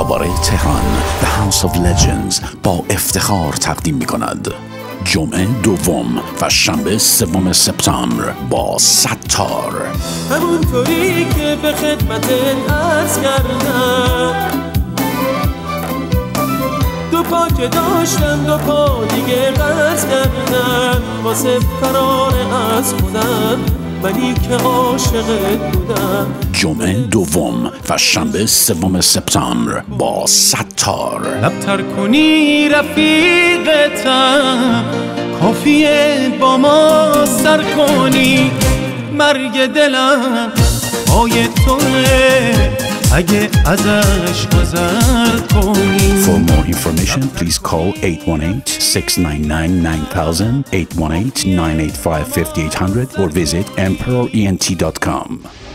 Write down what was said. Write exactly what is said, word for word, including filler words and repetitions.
کاباره تهران The House of Legends با افتخار تقدیم می کند جمعه دوم و شنبه سوم سپتامبر با ستار. همونطوری که به خدمتت عرض کردم، دو پا که داشتم دو پا دیگه قرض کردم، واسه فرار از خودم منی که عاشقت بودم. جمعه دوم و شنبه سوم سپتامبر با ستار. لبتر کنی رفیقتم، کافیه با ما سر کنی، مرگ دلم پای توه اگه ازش گذر کنی. For more information, please call eight one eight, six nine nine, nine thousand, eight one eight, nine eight five, five eight zero zero or visit emperor ent dot com.